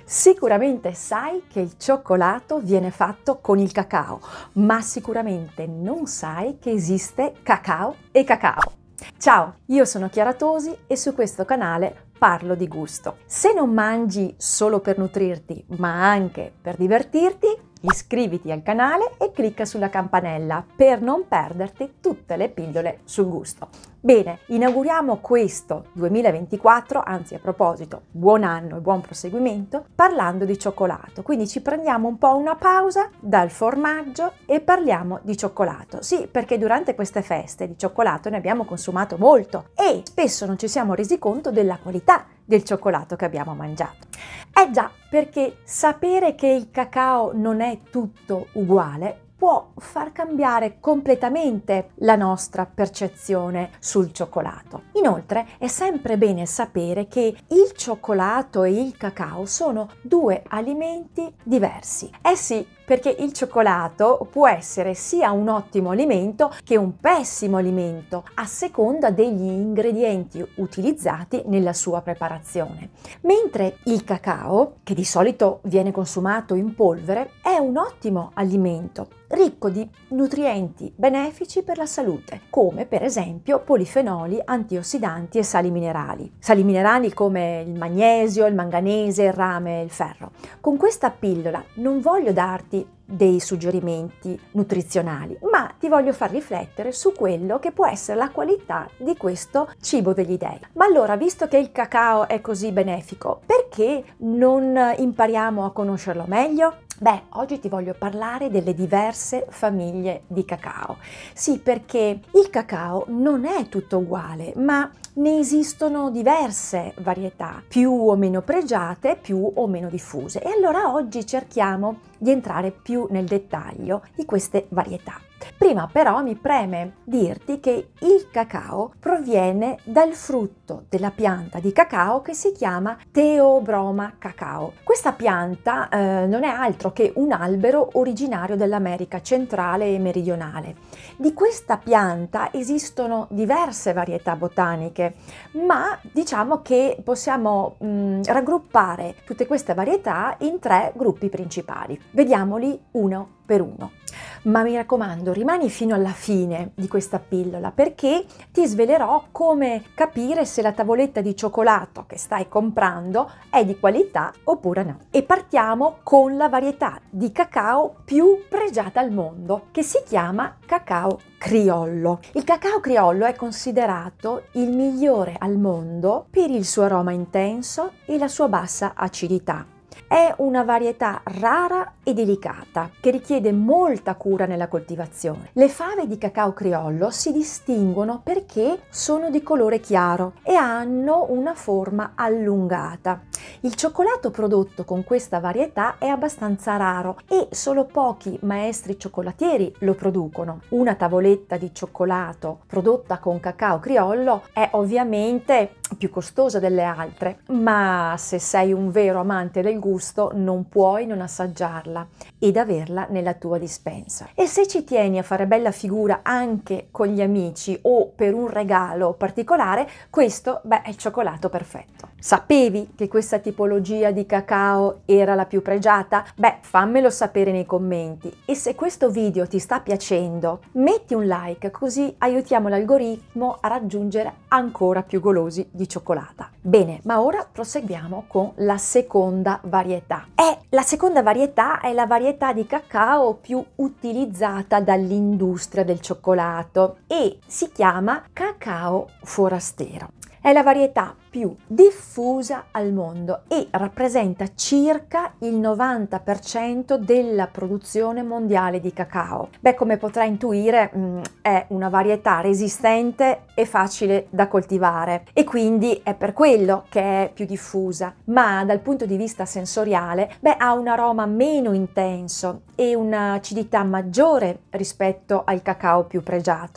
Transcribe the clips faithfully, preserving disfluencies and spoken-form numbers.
Sicuramente sai che il cioccolato viene fatto con il cacao, ma sicuramente non sai che esiste cacao e cacao. Ciao, io sono Chiara Tosi e su questo canale parlo di gusto. Se non mangi solo per nutrirti, ma anche per divertirti, iscriviti al canale e clicca sulla campanella per non perderti tutte le pillole sul gusto. Bene, inauguriamo questo duemilaventiquattro, anzi a proposito, buon anno e buon proseguimento, parlando di cioccolato. Quindi ci prendiamo un po' una pausa dal formaggio e parliamo di cioccolato. Sì, perché durante queste feste di cioccolato ne abbiamo consumato molto e spesso non ci siamo resi conto della qualità del cioccolato che abbiamo mangiato. Eh già, perché sapere che il cacao non è tutto uguale può far cambiare completamente la nostra percezione sul cioccolato. Inoltre è sempre bene sapere che il cioccolato e il cacao sono due alimenti diversi. Eh sì, perché il cioccolato può essere sia un ottimo alimento che un pessimo alimento a seconda degli ingredienti utilizzati nella sua preparazione. Mentre il cacao, che di solito viene consumato in polvere, è un ottimo alimento ricco di nutrienti benefici per la salute, come per esempio polifenoli, antiossidanti e sali minerali. Sali minerali come il magnesio, il manganese, il rame e il ferro. Con questa pillola non voglio darti dei suggerimenti nutrizionali, ma ti voglio far riflettere su quello che può essere la qualità di questo cibo degli dèi. Ma allora, visto che il cacao è così benefico, perché non impariamo a conoscerlo meglio? Beh, oggi ti voglio parlare delle diverse famiglie di cacao. Sì, perché il cacao non è tutto uguale, ma ne esistono diverse varietà, più o meno pregiate, più o meno diffuse. E allora oggi cerchiamo di entrare più nel dettaglio di queste varietà. Prima però mi preme dirti che il cacao proviene dal frutto della pianta di cacao che si chiama Theobroma cacao. Questa pianta eh, non è altro che un albero originario dell'America centrale e meridionale. Di questa pianta esistono diverse varietà botaniche, ma diciamo che possiamo mh, raggruppare tutte queste varietà in tre gruppi principali. Vediamoli uno per uno. Ma mi raccomando, rimani fino alla fine di questa pillola perché ti svelerò come capire se la tavoletta di cioccolato che stai comprando è di qualità oppure no. E partiamo con la varietà di cacao più pregiata al mondo, che si chiama cacao criollo. Il cacao criollo è considerato il migliore al mondo per il suo aroma intenso e la sua bassa acidità. È una varietà rara e delicata che richiede molta cura nella coltivazione. Le fave di cacao criollo si distinguono perché sono di colore chiaro e hanno una forma allungata. Il cioccolato prodotto con questa varietà è abbastanza raro e solo pochi maestri cioccolatieri lo producono. Una tavoletta di cioccolato prodotta con cacao criollo è ovviamente più costosa delle altre, ma se sei un vero amante del gusto non puoi non assaggiarla ed averla nella tua dispensa. E se ci tieni a fare bella figura anche con gli amici o per un regalo particolare, questo beh, è il cioccolato perfetto. Sapevi che questa tipologia di cacao era la più pregiata? Beh, fammelo sapere nei commenti e se questo video ti sta piacendo, metti un like così aiutiamo l'algoritmo a raggiungere ancora più golosi di cioccolata. Bene, ma ora proseguiamo con la seconda varietà. E la seconda varietà è la varietà di cacao più utilizzata dall'industria del cioccolato e si chiama cacao forastero. È la varietà più diffusa al mondo e rappresenta circa il novanta per cento della produzione mondiale di cacao. Beh, come potrai intuire, mh, è una varietà resistente e facile da coltivare e quindi è per quello che è più diffusa, ma dal punto di vista sensoriale, beh, ha un aroma meno intenso e un'acidità maggiore rispetto al cacao più pregiato.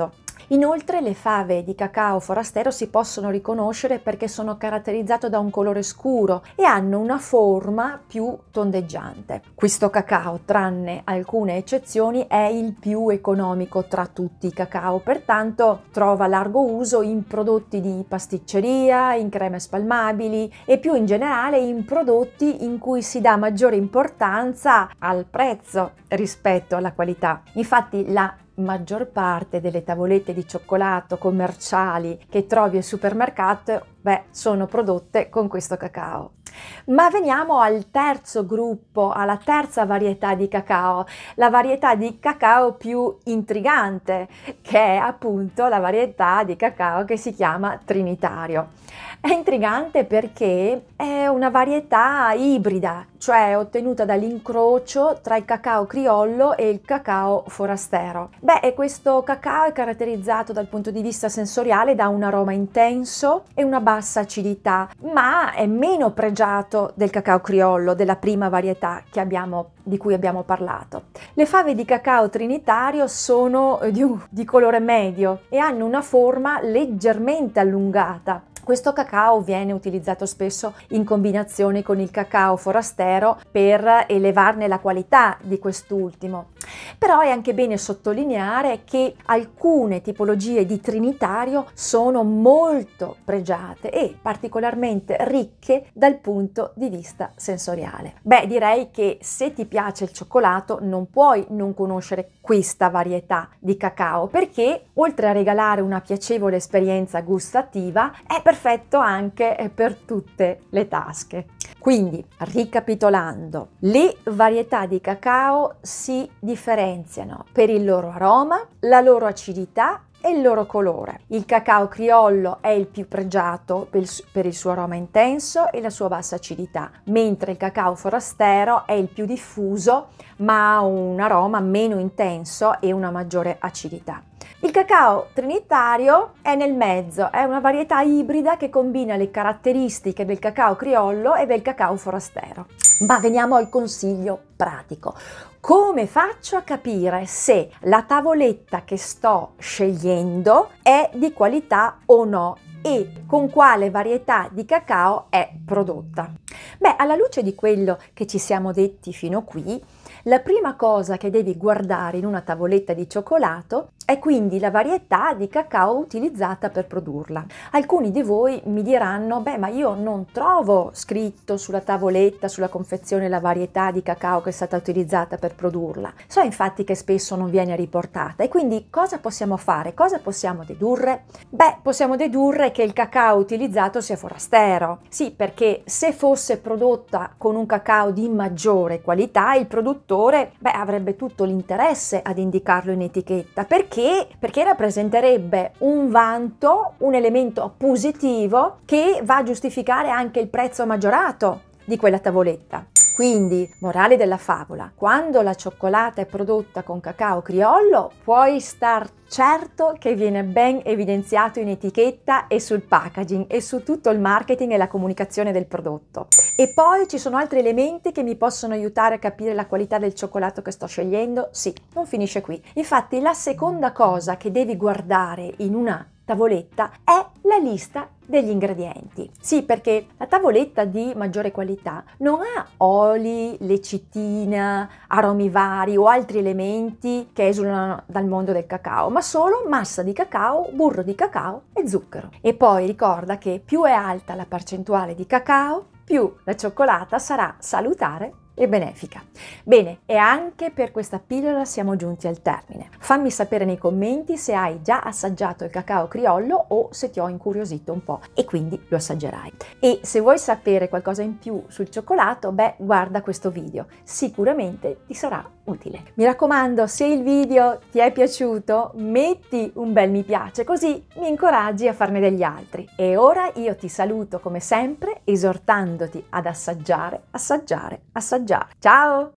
Inoltre le fave di cacao forastero si possono riconoscere perché sono caratterizzate da un colore scuro e hanno una forma più tondeggiante. Questo cacao, tranne alcune eccezioni, è il più economico tra tutti i cacao, pertanto trova largo uso in prodotti di pasticceria, in creme spalmabili e più in generale in prodotti in cui si dà maggiore importanza al prezzo rispetto alla qualità. Infatti la maggior parte delle tavolette di cioccolato commerciali che trovi al supermercato, beh, sono prodotte con questo cacao. Ma veniamo al terzo gruppo, alla terza varietà di cacao, la varietà di cacao più intrigante, che è appunto la varietà di cacao che si chiama Trinitario. È intrigante perché è una varietà ibrida, cioè ottenuta dall'incrocio tra il cacao criollo e il cacao forastero. Beh, e questo cacao è caratterizzato dal punto di vista sensoriale da un aroma intenso e una bassa acidità, ma è meno pregiato del cacao criollo, della prima varietà che abbiamo, di cui abbiamo parlato. Le fave di cacao trinitario sono di, di colore medio e hanno una forma leggermente allungata. Questo cacao viene utilizzato spesso in combinazione con il cacao forastero per elevarne la qualità di quest'ultimo. Però è anche bene sottolineare che alcune tipologie di trinitario sono molto pregiate e particolarmente ricche dal punto di vista sensoriale. Beh, direi che se ti piace il cioccolato non puoi non conoscere questa varietà di cacao, perché oltre a regalare una piacevole esperienza gustativa è perfetto anche per tutte le tasche. Quindi, ricapitolando, le varietà di cacao si differenziano per il loro aroma, la loro acidità e il loro colore. Il cacao criollo è il più pregiato per il suo aroma intenso e la sua bassa acidità, mentre il cacao forastero è il più diffuso ma ha un aroma meno intenso e una maggiore acidità. Il cacao trinitario è nel mezzo, è una varietà ibrida che combina le caratteristiche del cacao criollo e del cacao forastero. Ma veniamo al consiglio pratico. Come faccio a capire se la tavoletta che sto scegliendo è di qualità o no e con quale varietà di cacao è prodotta? Beh, alla luce di quello che ci siamo detti fino qui, la prima cosa che devi guardare in una tavoletta di cioccolato è quindi la varietà di cacao utilizzata per produrla. Alcuni di voi mi diranno: beh, ma io non trovo scritto sulla tavoletta, sulla confezione, la varietà di cacao che è stata utilizzata per produrla. So infatti che spesso non viene riportata, e quindi cosa possiamo fare? Cosa possiamo dedurre? Beh, possiamo dedurre che il cacao utilizzato sia forastero. Sì, perché se fosse prodotta con un cacao di maggiore qualità, il produttore, beh, avrebbe tutto l'interesse ad indicarlo in etichetta. Perché? Perché rappresenterebbe un vanto, un elemento positivo che va a giustificare anche il prezzo maggiorato di quella tavoletta. Quindi, morale della favola, quando la cioccolata è prodotta con cacao criollo, puoi star certo che viene ben evidenziato in etichetta e sul packaging e su tutto il marketing e la comunicazione del prodotto. E poi ci sono altri elementi che mi possono aiutare a capire la qualità del cioccolato che sto scegliendo? Sì, non finisce qui. Infatti, la seconda cosa che devi guardare in una tavoletta è la lista degli ingredienti. Sì, perché la tavoletta di maggiore qualità non ha oli, lecitina, aromi vari o altri elementi che esulano dal mondo del cacao, ma solo massa di cacao, burro di cacao e zucchero. E poi ricorda che più è alta la percentuale di cacao, più la cioccolata sarà salutare e benefica. Bene, e anche per questa pillola siamo giunti al termine. Fammi sapere nei commenti se hai già assaggiato il cacao criollo o se ti ho incuriosito un po' e quindi lo assaggerai. E se vuoi sapere qualcosa in più sul cioccolato, beh, guarda questo video, sicuramente ti sarà utile. Mi raccomando, se il video ti è piaciuto, metti un bel mi piace, così mi incoraggi a farne degli altri. E ora io ti saluto come sempre esortandoti ad assaggiare, assaggiare, assaggiare. Ciao!